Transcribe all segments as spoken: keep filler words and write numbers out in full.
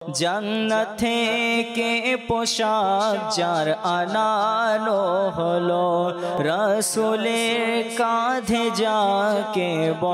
জান্নাত থেকে পোশাক যার আনানো হলো, রাসূলের কাঁধে যাকে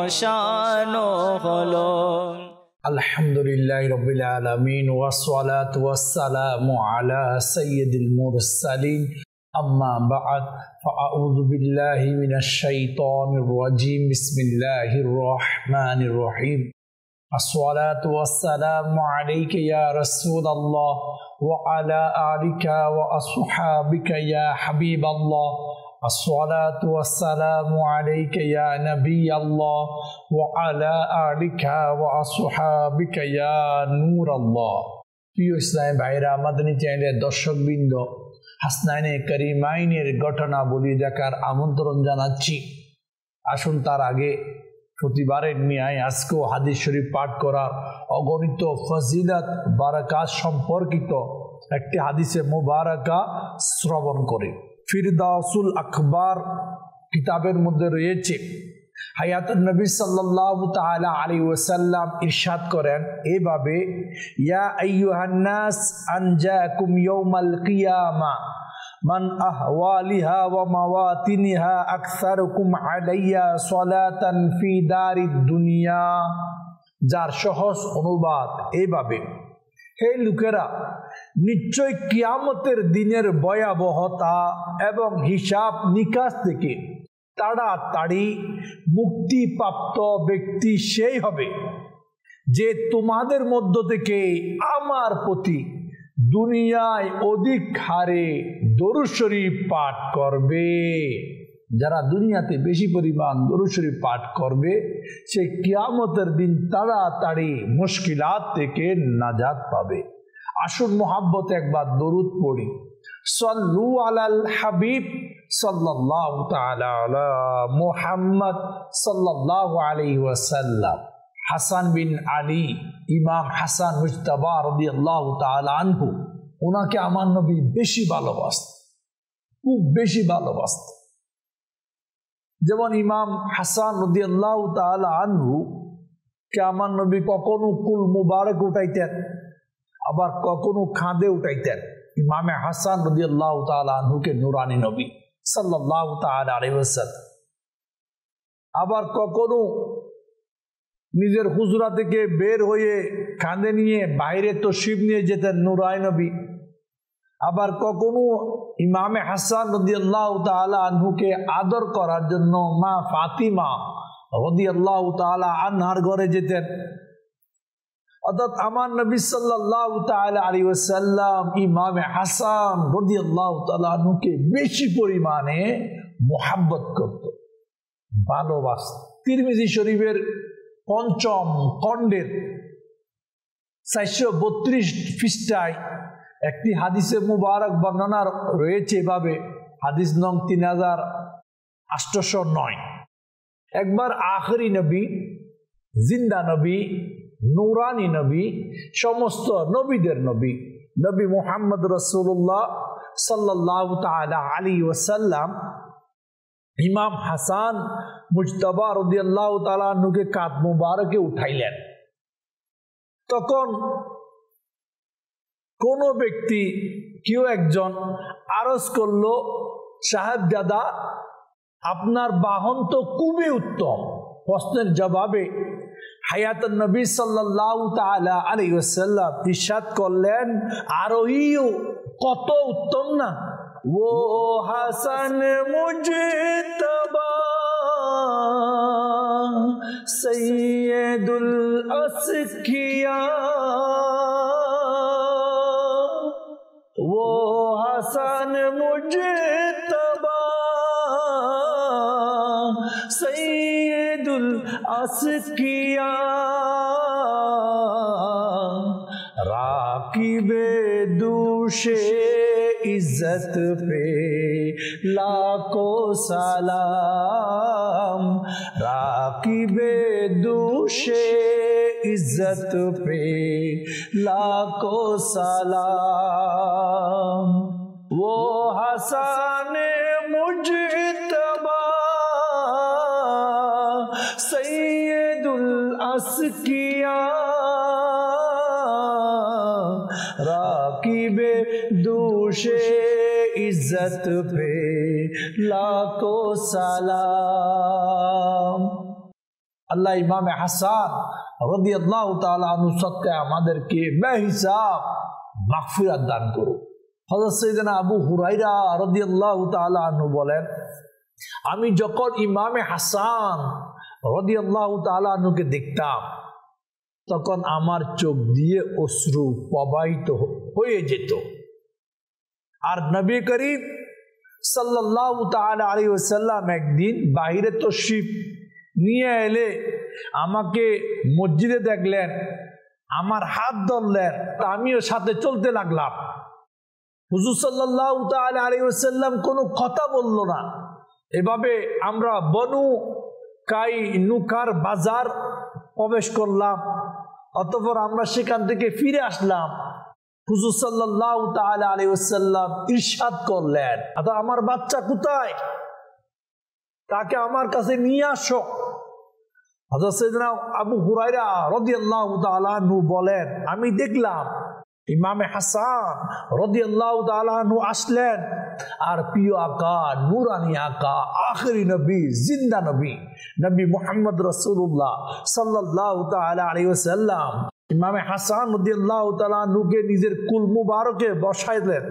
বসানো হলো। আলহামদুলিল্লাহি রাব্বিল আলামিন ওয়াসসালাতু ওয়াসসালামু আলা সাইয়্যিদিল মুরসালিন আম্মা বা'দ ফাআউযু বিল্লাহি মিনাশ শাইতানির রাজীম বিসমিল্লাহির রহমানির রহিম। আসসালাতু ওয়াসসালামু আলাইকা ইয়া রাসূলাল্লাহ ওয়া আলা আলিকা ওয়া আসহাবিকা ইয়া হাবিবাল্লাহ। আসসালাতু ওয়াসসালামু আলাইকা ইয়া নবিয়াল্লাহ ওয়া আলা আলিকা ওয়া আসহাবিকা ইয়া নূরাল্লাহ। প্রিয় ইসলামী ভাইরা, মাদানী চ্যানেলের দর্শকবৃন্দ, হাসনাইনে কারিমাইনের ঘটনা বলি দেখার আমন্ত্রণ জানাচ্ছি। আসুন তার আগে প্রতিবারের ন্যায় আজকেও হাদিস শরীফ পাঠ করার অগণিত ফজিলত বারাকাত সম্পর্কিত একটি হাদিসে মুবারাকা শ্রবণ করি। ফিরদাউসুল আখবার কিতাবের মধ্যে রয়েছে, হায়াতুন নবী সাল্লাল্লাহু তাআলা আলাইহি ওয়াসাল্লাম ইরশাদ করেন এভাবে, ইয়া আইয়ুহান নাস আনজাকুম ইয়াউমাল কিয়ামা মান আহওয়ালিহা ওয়া মাওয়াতিনিহা আকসারুকুম আলাইয়া সালাতান ফি দারিদ দুনিয়া। যার সহজ অনুবাদ এভাবে, হে লোকেরা, নিশ্চয় কিয়ামতের দিনের ভয়াবহতা এবং হিসাব নিকাশ থেকে তাড়াতাড়ি মুক্তিপ্রাপ্ত ব্যক্তি সেই হবে যে তোমাদের মধ্য থেকে আমার প্রতি দুনিয়ায় অধিক হারে দরুদ শরীফ পাঠ করবে। যারা দুনিয়াতে বেশি পরিমাণ দরুদ শরীফ পাঠ করবে, সে কিয়ামতের দিন তাড়াতাড়ি মুশকিলাত থেকে নাজাত পাবে। আসুন মুহাব্বতে একবার দরুদ পড়ি। সাল্লু আলাল হাবিব সাল্লাল্লাহু তাআলা আলা মুহাম্মদ সাল্লাল্লাহু আলাইহি ওয়াসাল্লাম। হাসান বিন আলী, ইমাম হাসান মুজতাবা রাদিয়াল্লাহু তাআলা আনহু, ওনাকে আমার নবী বেশি ভালোবাসতেন, খুব বেশি ভালোবাসতেন। যেমন ইমাম হাসান রাদিয়াল্লাহু তাআলা আনহু কে আমার নবী কখনো কুল মুবারক উঠাইতেন, আবার কখনো খাঁদে উঠাইতেন। ইমামে হাসান রাদিয়াল্লাহু তাআলা আনহুকে নুরানি নবী সাল্লাল্লাহু তাআলা আলাইহি ওয়াসাল্লাম, আবার কখনো নিজের হুজরা থেকে বের হয়ে কাঁধে নিয়ে বাইরে তশরিফ নিয়ে যেতেন নুরানি নবী। আবার কখনো ইমামে হাসান রাদিয়াল্লাহু তাআলা আনহুকে আদর করার জন্য মা ফাতিমা রাদিয়াল্লাহু তাআলা আনহার ঘরে যেতেন। অর্থাৎ আমার নবী সাল্লাল্লাহু তাআলা আলাইহি ওয়াসাল্লাম ইমামে হাসান রাদিয়াল্লাহু তাআলা আনহুকে বেশি পরিমাণে মুহাব্বত করত, ভালোবাসত। তিরমিজি শরীফের পঞ্চম খণ্ডের চারশো বত্রিশ পৃষ্ঠায় একটি হাদিসে মুবারক বর্ণনা রয়েছে এভাবে, হাদিস নং তিন হাজার আটশো নয়। একবার আখরি নবী, জিন্দা নবী, নুরানি নবী, সমস্ত নবীদের নবী, নবী মুহাম্মদ রাসূলুল্লাহ সাল্লাল্লাহু তাআলা আলাইহি ওয়াসাল্লাম ইমাম হাসান মুজতাবা রাদিয়াল্লাহু তাআলা আনহুকে কাঁধ মুবারকে উঠাইলেন। তখন কোন ব্যক্তি, কেউ একজন আরজ করলো, সাহেবজাদা, আপনার বাহন তো খুবই উত্তম। প্রশ্নের জবাবে হায়াতুন নবী সাল্লাল্লাহু তাআলা আলাইহি ওয়াসাল্লাম ইরশাদ করলেন, আরোহীও কত উত্তম না। वो हसन मुजतबा सैयदुल अस्किया, वो हसन मुजतबा सैयदुल अस्किया, राकिबे दूशे इज्जत पे लाखों सलाम, राकिबे दूशे इज्जत पे लाखों सलाम, वो हसन मुजतबा सैयदुल अस्किया, রাকিবে দুশে ইজ্জত পে লাখো সালাম। আল্লাহ ইমামে হাসান রাদিয়াল্লাহু তাআলা আনহু সদকায় আমাদেরকে বেহিসাব মাগফিরাত দান করুন। হযরত সাইয়েদনা আবু হুরায়রা রাদিয়াল্লাহু তাআলা আনহু বলেন, আমি যখন ইমামে হাসান রাদিয়াল্লাহু তাআলা আনহুকে দেখতাম তখন আমার চোখ দিয়ে অশ্রু প্রবাহিত হয়ে যেত। আর নবী করিম সাল্লাল্লাহু তাআলা আলাইহি ওয়াসাল্লাম একদিন বাইরে তশরিফ নিয়ে এলে আমাকে মসজিদে দেখলেন, আমার হাত ধরলেন, আমিও সাথে চলতে লাগলাম। হুজুর সাল্লাল্লাহু তাআলা আলাইহি ওয়াসাল্লাম কোনো কথা বলল না। এভাবে আমরা বনু কাইনুকার বাজার প্রবেশ করলাম, অতঃপর আমরা সেখান থেকে ফিরে আসলাম। হুজুর সাল্লাল্লাহু তাআলা আলাইহি ওয়াসাল্লাম ইরশাদ করলেন, আচ্ছা আমার বাচ্চা কোথায়, তাকে আমার কাছে নিয়ে আসো। হযরত সাইয়েদনা আবু হুরায়রা রাদিয়াল্লাহু তাআলা আনহু বলেন, আমি দেখলাম ইমামে হাসান রাদিয়াল্লাহু তাআলা আনহু আসলেন, আর প্রিয় আকা নূরানী আকা আখেরি নবী জিন্দা নবী নবী মুহাম্মদ রাসূলুল্লাহ সাল্লাল্লাহু তাআলা আলাইহি ওয়াসাল্লাম ইমামে হাসান রাদিয়াল্লাহু তাআলা আনহুকে নিজের কুল মুবারকে বসাইলেন।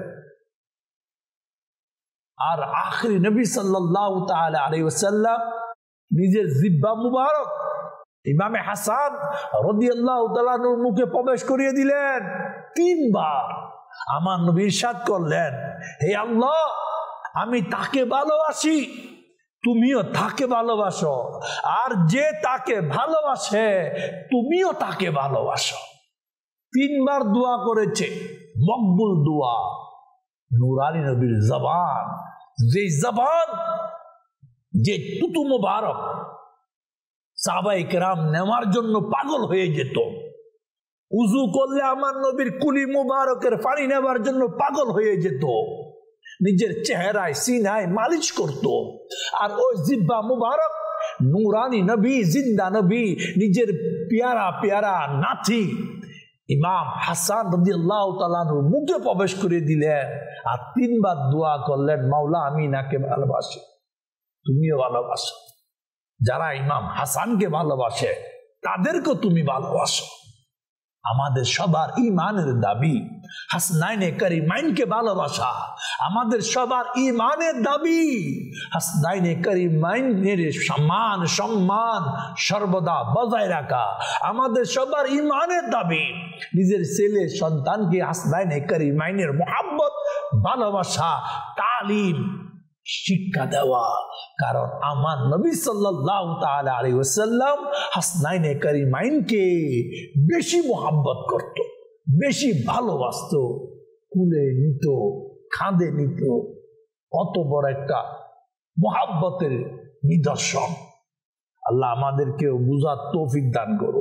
আর আখেরি নবী সাল্লাল্লাহু তাআলা আলাইহি ওয়াসাল্লাম নিজের জিহ্বা মুবারক ইমামে হাসান রাদিয়াল্লাহু তাআলা আনহুর মুখে প্রবেশ করিয়ে দিলেন। তিনবার আমার নবী ইরশাদ করলেন, হে আল্লাহ, আমি তাকে ভালোবাসি, তুমিও তাকে ভালোবাসো, আর যে তাকে ভালোবাসে তুমিও তাকে ভালোবাসো। তিনবার দোয়া করেছে, মকবুল দোয়া। নূরানী নবীর জবান, যে জবান, যে তুতু মুবারক সাহাবায়ে কেরাম নেওয়ার জন্য পাগল হয়ে যেত। উজু করলে আমার নবীর কুলি মুবারকের পানি নেওয়ার জন্য পাগল হয়ে যেত, নিজের চেহারায় সিনায় মালিশ করত। আর ওই জিহ্বা মুবারক নূরানী নবী জিন্দা নবী নিজের পেয়ারা পেয়ারা নাতি ইমাম হাসান রাদিয়াল্লাহু তাআলা আনহুর মুখে প্রবেশ করে দিলেন। আর তিনবার দোয়া করলেন, মাওলা আমি নাকে ভালোবাসি, তুমিও ভালোবাসো। যারা ইমাম হাসানকে ভালোবাসে তাদেরকে তুমি ভালোবাসো। আমাদের সবার ইমানের দাবি হাসনাইনে কারিমাইনকে ভালোবাসা। আমাদের সবার ইমানের দাবি হাসনাইনে কারিমাইনের সম্মান সম্মান সর্বদা বজায় রাখা। আমাদের সবার ইমানের দাবি নিজের ছেলে সন্তানকে হাসনাইনে কারিমাইনের মুহাব্বত ভালোবাসা তালিম শিক্ষা দেওয়া। কারণ আমার নবী সাল্লাল্লাহু তাআলা আলাইহি ওয়াসাল্লাম হাসনাইনে কারিমাইনকে বেশি মোহাব্বত করত, বেশি ভালোবাসতো, কুলে নিত, কাঁধে নিত। কত বড় একটা মোহাব্বতের নিদর্শন। আল্লাহ আমাদেরকেও বুঝার তৌফিক দান করো।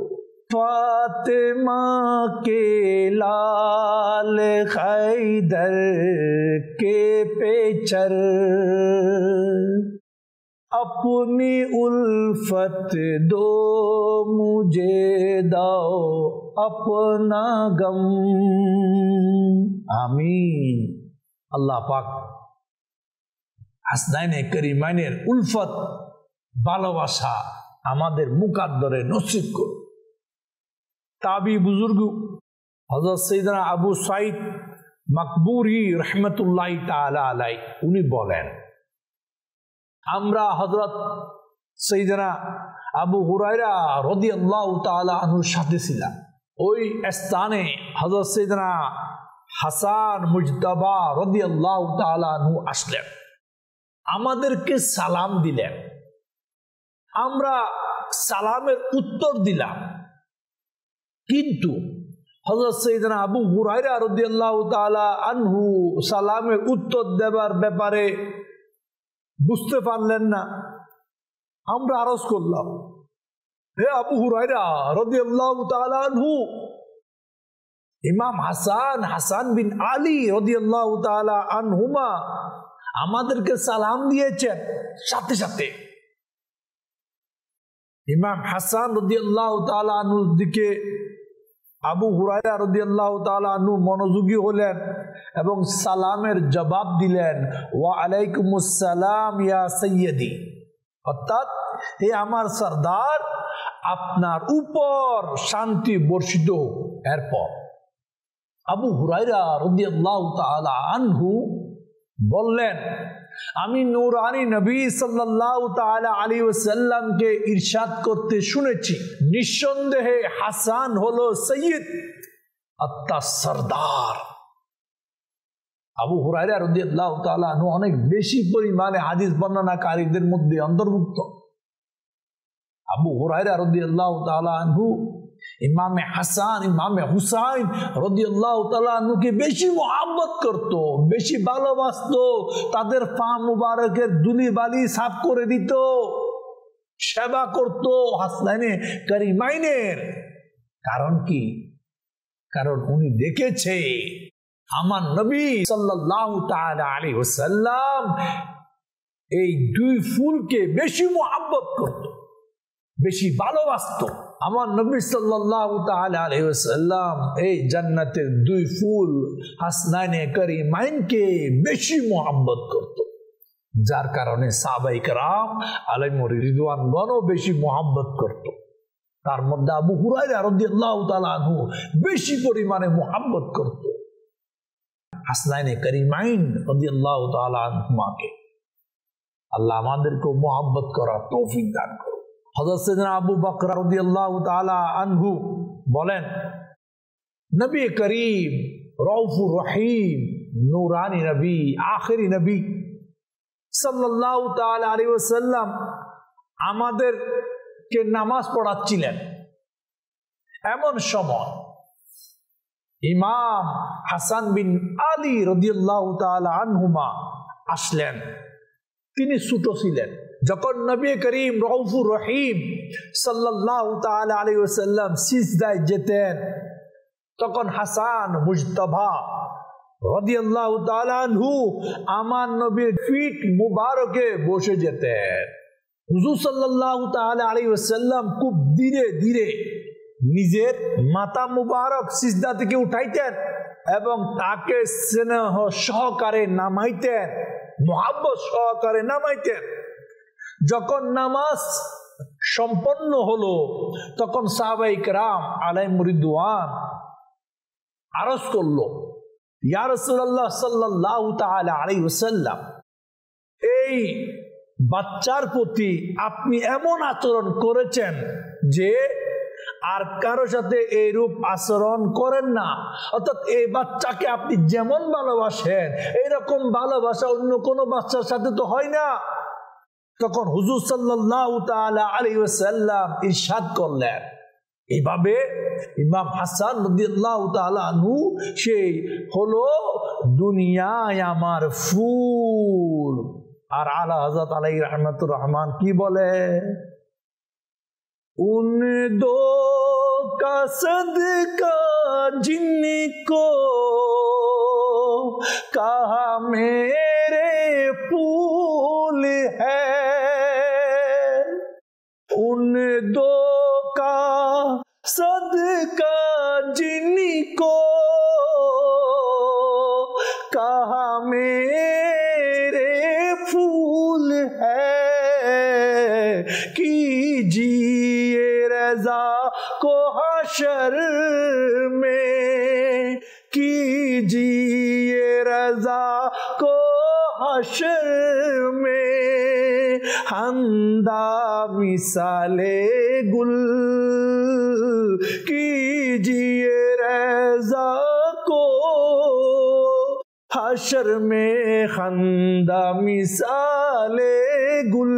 फातिमा के लाल हैदर के पेचर अपनी उल्फत दो मुझे दाओ अपना गम। आमीन। अल्लाह पाक হাসনাইনে কারিমাইনের উলফত ভালোবাসা আমাদের মুকাদ্দরে নসিব করুন। তাবি বুজুর্গ হযরত সাইয়েদনা আবু সাঈদ মাকবুরি রাহমাতুল্লাহি তাআলা আলাইহি উনি বলেন, আমরা হযরত সাইয়েদনা আবু হুরায়রা রাদিয়াল্লাহু তাআলা আনহুর সাথে ছিলাম। ওই স্থানে হযরত সাইয়েদনা হাসান মুজতাবা রাদিয়াল্লাহু তাআলা আনহু আসলেন, আমাদেরকে সালাম দিলেন। আমরা সালামের উত্তর দিলাম, কিন্তু হযরত সাইয়েদনা আবু হুরায়রা রাদিয়াল্লাহু তাআলা আনহু সালামের উত্তর দেবার ব্যাপারে বুঝতে পারলেন না। আমরা আরজ করলাম, হে আবু হুরায়রা রাদিয়াল্লাহু তাআলা আনহু, ইমাম হাসান হাসান বিন আলী রাদিয়াল্লাহু তাআলা আনহুমা আমাদেরকে সালাম দিয়েছেন। সাথে সাথে ইমাম হাসান রাদিয়াল্লাহু তাআলা আনহুর দিকে আবু হুরায়রা রাদিয়াল্লাহু তাআলা আনহু মনোযোগী হলেন এবং সালামের জবাব দিলেন, ওয়া আলাইকুমুস সালাম ইয়া সাইয়্যিদি, অর্থাৎ হে আমার সরদার, আপনার উপর শান্তি বর্ষিত হোক। এরপর আবু হুরায়রা রাদিয়াল্লাহু তাআলা আনহু বললেন, আমি নূরানি নবী সাল্লাল্লাহু তাআলা আলাইহি ওয়াসাল্লামকে ইরশাদ করতে শুনেছি, নিঃসন্দেহে হাসান হলো সৈয়দ অর্থাৎ সরদার। আবু হুরায়রা রাদিয়াল্লাহু তাআলা আনহু অনেক বেশি পরিমাণে হাদিস বর্ণনাকারীদের মধ্যে অন্তর্ভুক্ত। আবু হুরায়রা রাদিয়াল্লাহু তাআলা আনহু ইমামে হাসান ইমামে হুসাইন রাদিয়াল্লাহু তাআলা আনহুকে বেশি মহব্বত করত, বেশি ভালোবাসতো, তাদের পা মুবারকের ধুলি বালি সাফ করে দিত, সেবা করত হাসনাইনে কারিমাইনের। কারণ কি? কারণ উনি দেখেছে আমার নবী সাল্লাল্লাহু তাআলা আলাইহি ওয়াসাল্লাম এই দুই ফুলকে বেশি মহব্বত করত, বেশি ভালোবাসত। আমার নবী সাল্লাল্লাহু তাআলা আলাইহি ওয়াসাল্লাম এই জান্নাতের দুই ফুল হাসনাইনে কারিমাইনকে বেশি মহব্বত করত, যার কারণে সাহাবায়ে কেরাম আলাইহিমুর রিদওয়ানগণ বেশি মহব্বত করত। তার মধ্যে আবু হুরায়রা রাদিয়াল্লাহু তাআলা আনহু বেশি পরিমাণে মহব্বত করত হাসনাইনে কারিমাইন রাদিয়াল্লাহু তাআলা আনহুমাকে। আল্লাহ আমাদেরকে মহব্বত করার তৌফিক দান করুন। হযরত সাইয়েদনা আবু বকর রাদিয়াল্লাহু তাআলা আনহু বলেন, নবী করিম রউফুর রহিম নূরানি নবী আখেরি নবী সাল্লাল্লাহু তাআলা আলাইহি ওয়াসাল্লাম আমাদেরকে নামাজ পড়াচ্ছিলেন। এমন সময় ইমাম হাসান বিন আলী রাদিয়াল্লাহু তাআলা আনহুমা আসলেন। তিনি ছোট ছিলেন। যখন নবী করিম রউফুর রহিম সাল্লাল্লাহু তাআলা আলাইহি ওয়াসাল্লাম সিজদায় যেতেন, তখন হাসান মুজতাবা রাদিয়াল্লাহু তাআলা আনহু আমার নবীর ফিট মুবারকে বসে যেতেন। হুজুর সাল্লাল্লাহু তাআলা আলাইহি ওয়াসাল্লাম খুব ধীরে ধীরে নিজের মাথা মুবারক সিজদা থেকে উঠাইতেন এবং তাকে স্নেহ সহকারে নামাইতেন, মুহাব্বত সহকারে নামাইতেন। যখন নামাজ সম্পন্ন হলো, তখন সাহাবায়ে কেরাম আলাইহিমুর রিদওয়ান আরজ করলো, ইয়া রাসূলুল্লাহ সাল্লাল্লাহু তাআলা আলাইহি ওয়াসাল্লাম, এই বাচ্চার প্রতি আপনি এমন আচরণ করেছেন যে আর কারো সাথে এইরূপ আচরণ করেন না। অর্থাৎ এই বাচ্চাকে আপনি যেমন ভালোবাসেন এইরকম ভালোবাসা অন্য কোনো বাচ্চার সাথে তো হয় না। তখন হুজুর সাল্লাল্লাহু তাআলা আলাইহি ওয়াসাল্লাম ইরশাদ করলেন, এইভাবে ইমাম হাসান রাদিয়াল্লাহু তাআলা আনহু সেই হলো দুনিয়ায় আমার ফুল। আর আলা হযরত আলাইহি রাহমাতুর রহমান কি বলে, उन दो का सदका जिनको कहा मेरे फूल है, उन दो का सदका जिनको कहा मेरे फूल है, कीजिए रज़ा को हशर में, कीजिए रज़ा को हशर में, हंदा मिसाले गुल, कीजिए रज़ा को हशर में, खंदा मिसाले गुल।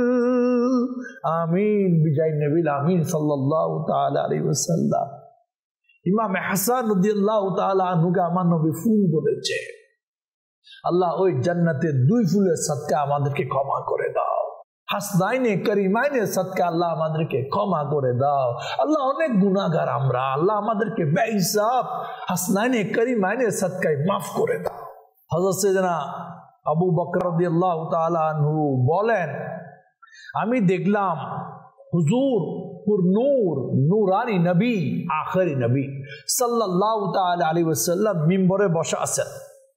आमीन बिजाय नबील आमीन सल्लल्लाहु ताला अलैहि वसल्लम। ইমাম হাসান রাদিয়াল্লাহু তাআলা আনহুকে আমার নবী ফুল বলেছে। আল্লাহ ওই জান্নাতের দুই ফুলের সাদকা আমাদেরকে ক্ষমা করে দাও, হাসনাইনে কারিমাইনের সাদকা আল্লাহ আমাদেরকে ক্ষমা করে দাও। আল্লাহ অনেক গুনাহগার আমরা, আল্লাহ আমাদেরকে বেহিসাব হাসনাইনে কারিমাইনের সাদকায় মাফ করে দাও। হযরত সাইয়েদনা আবু বকর রাদিয়াল্লাহু তাআলা আনহু বলেন, আমি দেখলাম হুজুর নূর, নূরানি নবী, আখেরি নবী সাল্লাল্লাহু তাআলা আলাইহি ওয়াসাল্লাম মিম্বরে বসা আছেন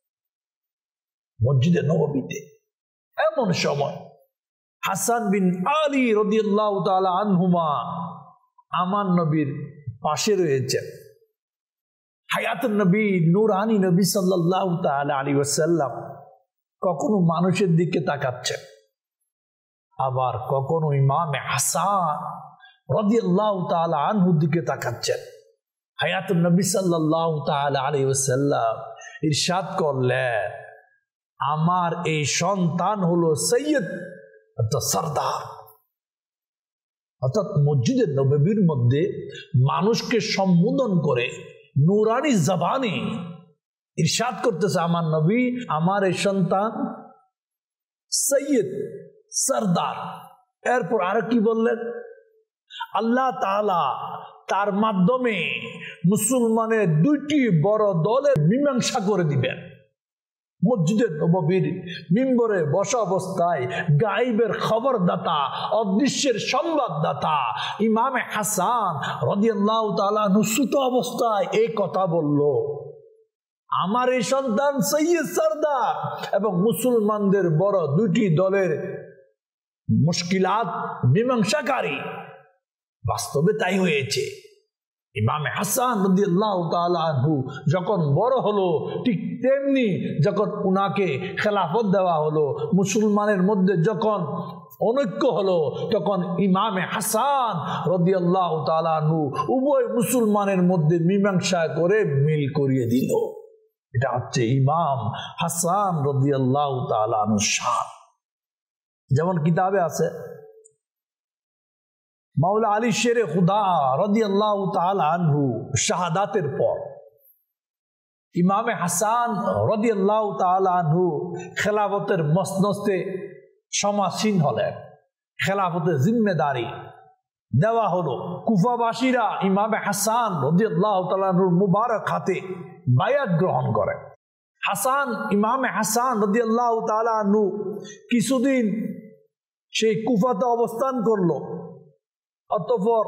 মসজিদে নববীতে। এমন সময় হাসান বিন আলী রাদিয়াল্লাহু তাআলা আনহুমা আমার নবীর পাশে রয়েছেন। হায়াতুন নবী, নূরানি নবী সাল্লাল্লাহু তাআলা আলাইহি ওয়াসাল্লাম কখনো মানুষের দিকে তাকাচ্ছেন, আবার কখনো ইমামে হাসান রাদিয়াল্লাহু তাআলা আনহুর দিকে তাকাচ্ছেন। হায়াতুন নবী সাল্লাল্লাহু তাআলা আলাইহি ওয়াসাল্লাম ইরশাদ করলেন, আমার এই সন্তান হলো সৈয়দ অর্থাৎ সরদার। অর্থাৎ মসজিদে নববীর মধ্যে মানুষকে সম্বোধন করে নূরানি জবানে ইরশাদ করতেছে আমার নবী, আমার এই সন্তান সৈয়দ সরদার। এরপর আর কি বললেন, আল্লাহ তাআলা তার মাধ্যমে মুসলমানের দুইটি বড় দলের মীমাংসা করে দিবেন। মসজিদে নববীর মিম্বরে বসা অবস্থায় গায়েবের খবরদাতা, অদৃশ্যের সংবাদদাতা ইমামে হাসান রাদিয়াল্লাহু তাআলা নুসুত অবস্থায় এই কথা বলল, আমার এই সন্তান সৈয়দ সরদার এবং মুসলমানদের বড় দুটি দলের মুশকিলাত মীমাংসাকারী। বাস্তবে তাই হয়েছে। ইমামে হাসান রাদিয়াল্লাহু তাআলা আনহু যখন বড় হলো, ঠিক তেমনি যখন উনাকে খেলাফত দেওয়া হলো, মুসলমানের মধ্যে যখন অনৈক্য হলো, তখন ইমামে হাসান রাদিয়াল্লাহু তাআলা আনহু উভয় মুসলমানের মধ্যে মীমাংসা করে মিল করিয়ে দিল। এটা হচ্ছে ইমাম হাসান রাদিয়াল্লাহু তাআলা আনহুর শান। যেমন কিতাবে আছে, মাওলা আলী শেরে খুদা রাদিয়াল্লাহু তাআলা আনহু শাহাদাতের পর ইমামে হাসান রাদিয়াল্লাহু তাআলা আনহু খেলাফতের মসনদে সমাসীন হলেন। খেলাফতের জিম্মেদারি দেওয়া হলো। কুফাবাসীরা ইমামে হাসান রাদিয়াল্লাহু তাআলা আনহুর মুবারক হাতে বায়াত গ্রহণ করে। হাসান ইমামে হাসান রাদিয়াল্লাহু তাআলা আনহু কিছুদিন সেই কুফাতে অবস্থান করলো। অতঃপর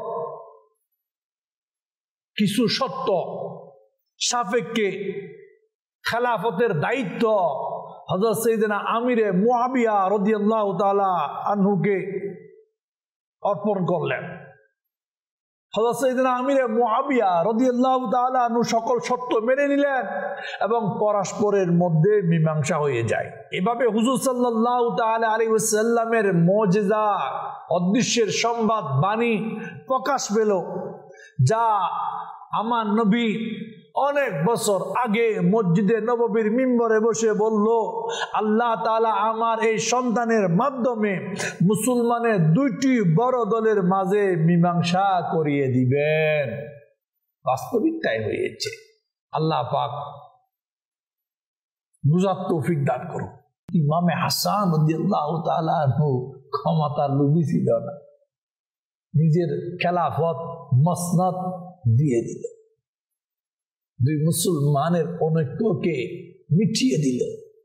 কিছু শর্ত সাপেক্ষে খেলাফতের দায়িত্ব হযরত সাইয়েদনা আমিরে মুআবিয়া রাদিয়াল্লাহু তাআলা আনহুকে অর্পণ করলেন। হযরত সাইয়েদনা আমিরে মুআবিয়া রাদিয়াল্লাহু তাআলা আনহু সকল শর্ত মেনে নিলেন এবং পরস্পরের মধ্যে মীমাংসা হয়ে যায়। এভাবে হুজুর সাল্লাল্লাহু তাআলা আলাইহি ওয়াসাল্লামের মুজিজা, অদৃশ্যের সংবাদ বাণী প্রকাশ পেল, যা আমার নবী অনেক বছর আগে মসজিদে নববীর মিম্বরে বসে বলল, আল্লাহ তাআলা আমার এই সন্তানের মাধ্যমে মুসলমানের দুইটি বড় দলের মাঝে মীমাংসা করিয়ে দিবেন। বাস্তবিক তাই হয়েছে। আল্লাহ পাক বুঝার তৌফিক দান করুন। ইমামে হাসান রাদিয়াল্লাহু তাআলা আনহু ক্ষমতার লোভী ছিল না, নিজের খেলাফত মসনদ দিয়ে দিল, দুই মুসলমানের অনৈক্যকে মিটিয়ে দিল।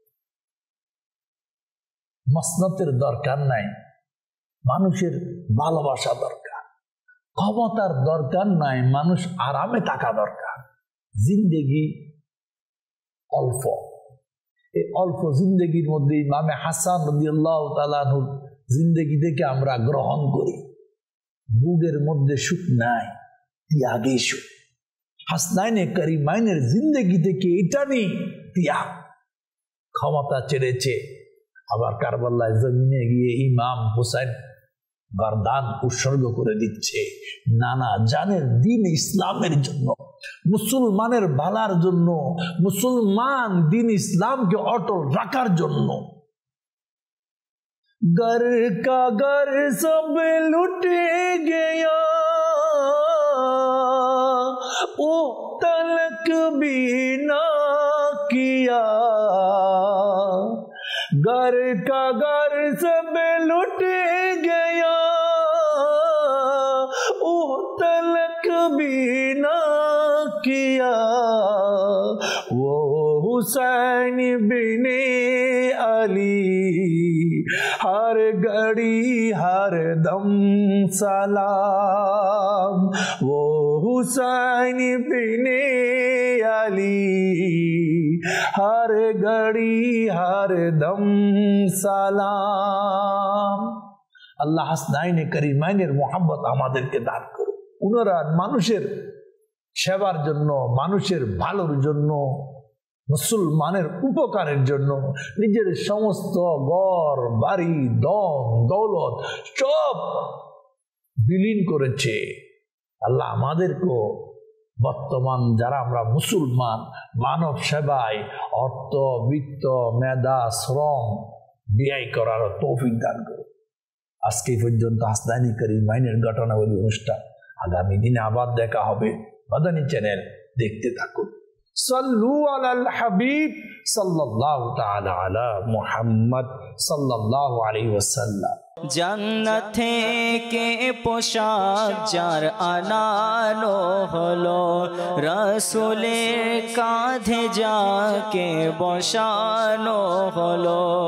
মসনদের দরকার নাই, মানুষের ভালোবাসা দরকার। ক্ষমতার দরকার নাই, মানুষ আরামে থাকা দরকার। জিন্দেগি অল্প, এই অল্প জিন্দেগির মধ্যে ইমামে হাসান রাদিয়াল্লাহু তাআলা আনহুর জিন্দেগি থেকে আমরা গ্রহণ করি। বুকের মধ্যে সুখ নাই, ত্যাগে সুখ। হাসনাইনে কারিমাইনের জিন্দেগি থেকে এটা নেই ত্যাগ। ক্ষমতা ছেড়েছে, আবার কারবালায় জমিনে গিয়ে ইমাম হুসাইন বারদান উৎসর্গ করে দিচ্ছে নানা জানের দিন ইসলামের জন্য, মুসলমানের ভালার জন্য, মুসলমান দিন ইসলামকে অটল রাখার জন্য। घर का घर सब लुट गया, ओ तलक भी ना किया। घर का घर सब लुट गया, ओ तलक भी ना किया। वो हुसैन बिने अली हर घड़ी हर दम सलाम वो हुसैन बिने अली हर घड़ी हर दम सलाम। আল্লাহ হাসনাইনে কারিমাইনের মোহাম্মত আমাদেরকে দান করুন। উনারা মানুষের সেবার জন্য, মানুষের ভালোর জন্য, মুসলমানের উপকারের জন্য নিজের সমস্ত ঘর বাড়ি ধন দৌলত সব বিলীন করেছে। আল্লাহ আমাদেরকেও বর্তমান যারা আমরা মুসলমান মানব সেবায় অর্থ বিত্ত মেধা শ্রম ব্যয় করার তৌফিক দান করুন। আজকে পর্যন্ত হাসনাইনে কারিমাইনের ঘটনাবলী অনুষ্ঠান আগামী দিনে আবার দেখা হবে। মাদানী চ্যানেল দেখতে থাকুন। সাল্লু আলাল হাবিব সাল্লাল্লাহু তাআলা আলা মুহাম্মদ সাল্লাল্লাহু আলাইহি ওয়াসাল্লাম। জান্নাত থেকে পোশাক যার আনানো হলো, রাসূলের কাঁধে যাকে বসানো হলো।